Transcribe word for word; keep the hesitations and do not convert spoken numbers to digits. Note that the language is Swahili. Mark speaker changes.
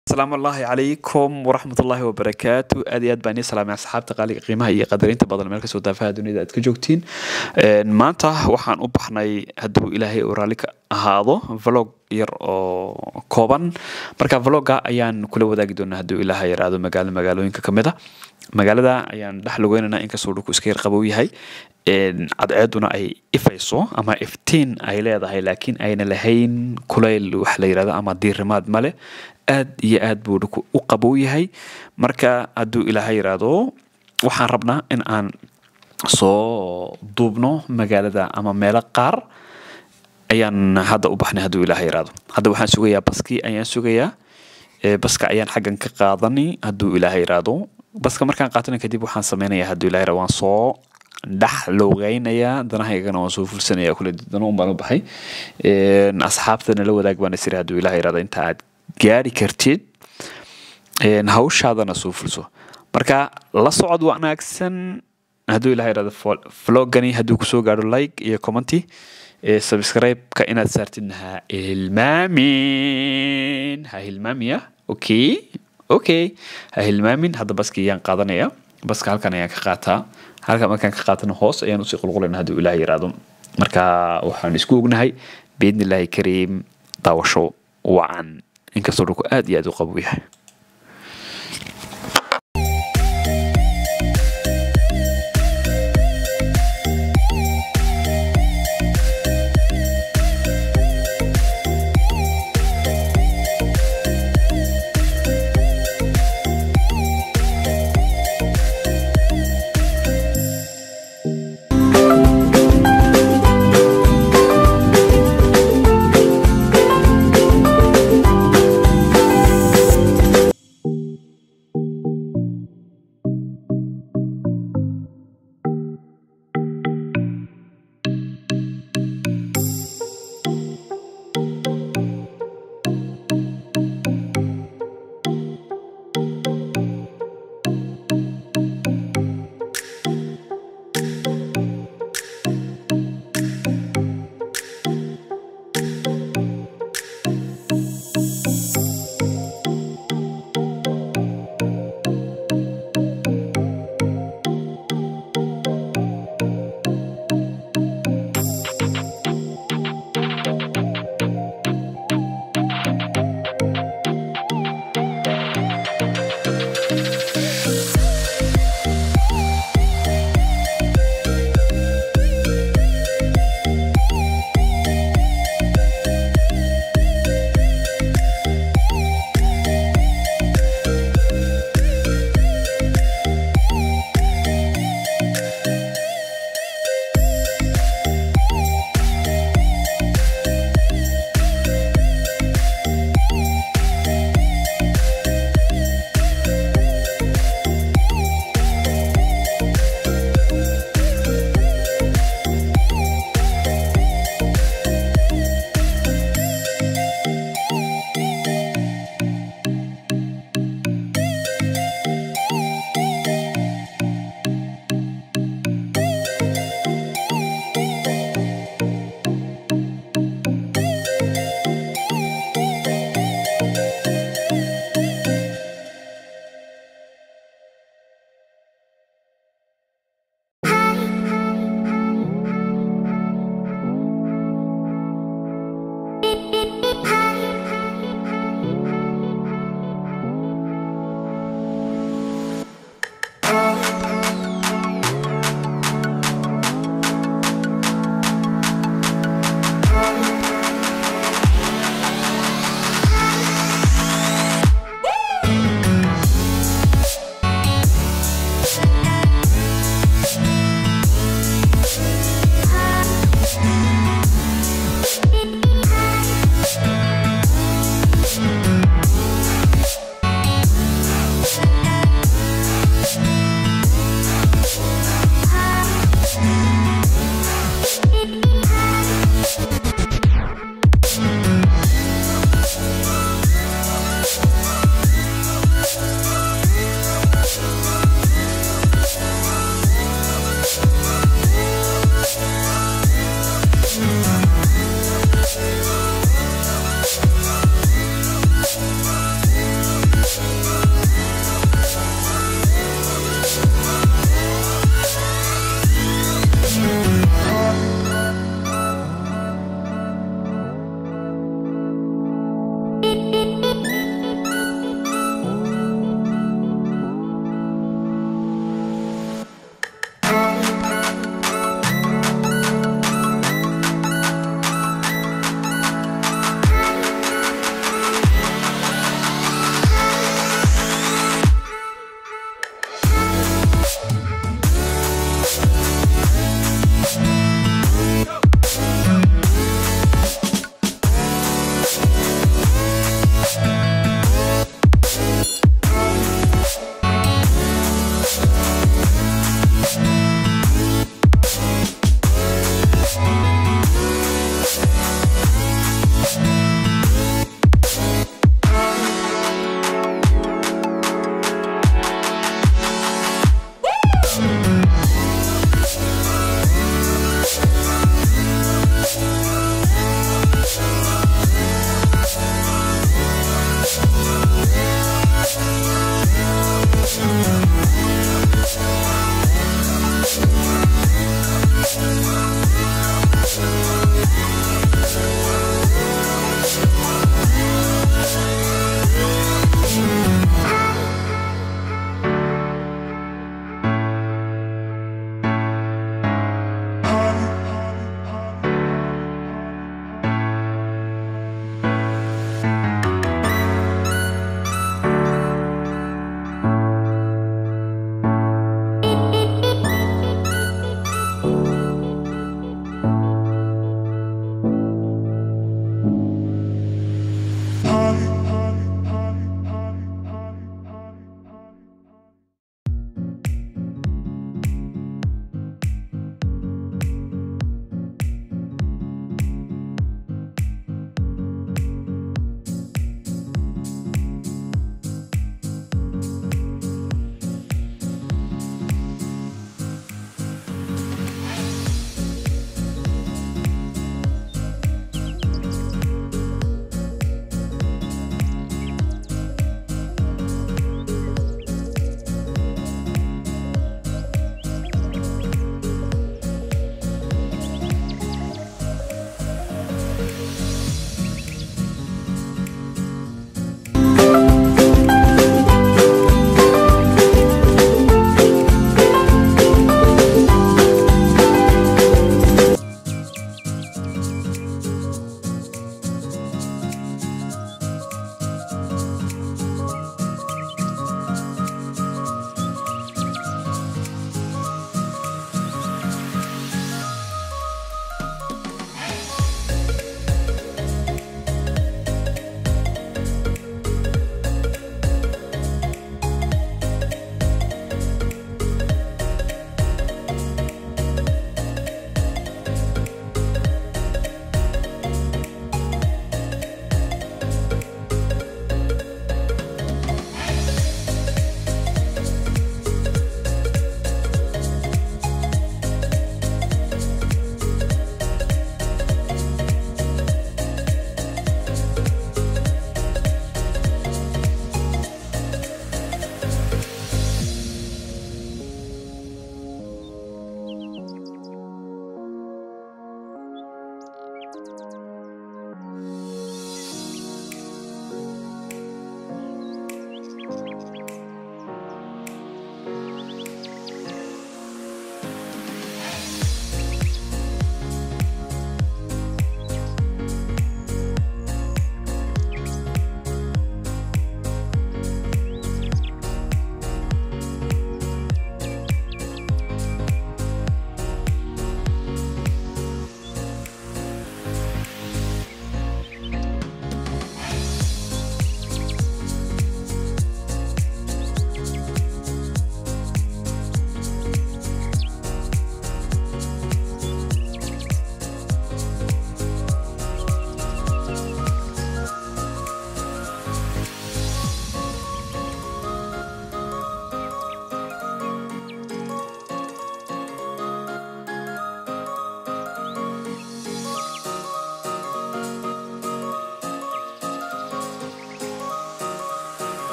Speaker 1: السلام الله عليكم ورحمة الله وبركاته أدي أد بني سلام يا أصحاب تقالي قيمة هي قدرين تبادل المركز ودافع دنيا أد كجوكتين ما أنت وحن أبحنا هدو إلهي أورالك هذا فلوج ير كوبان مركا فلوجا أيان كل وذاك دون هدو إلهي يرادو مجال مجالو إنك كمدا مجال ده أيان دحلويننا إنك صورك وسكير قبوي هاي cadceeduna ay ifayso ama iftiin ay leedahay laakiin ayna lahayn kulayl wax la yiraahdo ama diirimaad male aad iyo aad buu u qabow yahay marka haduu ilaahay yiraahdo waxaan rabnaa in aan soo duubno magaalada ama meel qaar ayaan hadda u baxnay haduu ilaahay yiraahdo hadda waxaan sugayaa baski ayaan sugayaa baska ayaan xagan ka qaadani haduu ilaahay yiraahdo baska markaan qaatana kadib waxaan sameynayaa haduu ilaahay yiraahdo waan soo دح لوغينيا دنا هيغنا وسو فلسنيا كل دنا un baan u baxay een asxaabtana la wadaag baan isir haduu ilaahay raada inta aad gaari kartid een hawshaadana soo fulso marka la socod wanaagsan haduu ilaahay raada vlogani haduu ku soo gaaro like iyo comment ee subscribe ka inaad saartinaha ilmaamin ha ilmaamiya okay okay ha ilmaamin hada baskiyaan qaadanaya baska halkan ayaan ka qaataa halka markaan ka qaatano hoos ayaan u sii qulqulayna haduu ilaahay yiraahdo marka waxaan isku ognahay biidnillaahi kariim daawasho wacan inkastoo dhulku aad iyo aad u qabow yahay